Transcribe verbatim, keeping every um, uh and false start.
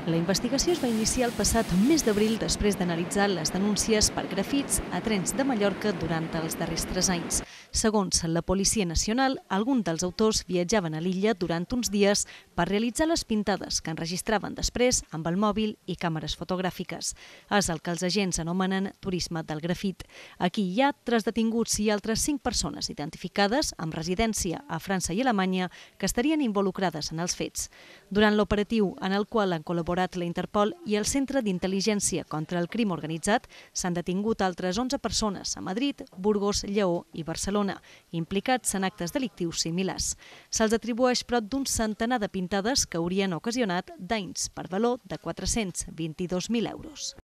La investigació es va iniciar el passat mes d'abril després d'analitzar les denúncies per grafits a trens de Mallorca durant els darrers tres anys. Segons la Policia Nacional, alguns dels autors viatjaven a l'illa durant uns dies per realitzar les pintades que enregistraven després amb el mòbil i càmeres fotogràfiques. És el que els agents anomenen turisme del grafit. Aquí hi ha tres detinguts i altres cinc persones identificades amb residència a França i Alemanya que estarien involucrades en els fets. Durant l'operatiu, en el qual han col·laborat la Interpol i el Centre d'Intel·ligència contra el Crim Organitzat, s'han detingut altres onze persones a Madrid, Burgos, Lleó i Barcelona, implicats en actes delictius similars. Se'ls atribueix prop d'un centenar de pintades que haurien ocasionat danys per valor de quatre-cents vint-i-dos mil euros.